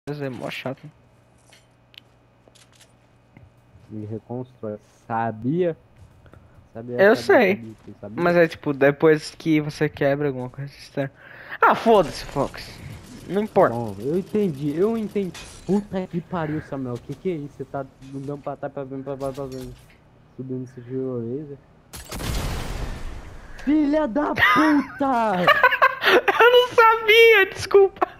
É mó chato. Me reconstrói. Sabia? Eu sei. Você sabia? Mas é tipo, depois que você quebra alguma coisa estranha. Ah, foda-se, Fox. Não importa. Bom, eu entendi. Puta que pariu, Samuel. Que é isso? Você tá andando pra trás, pra frente, subindo esse tirolesa? Filha da puta! Eu não sabia, desculpa.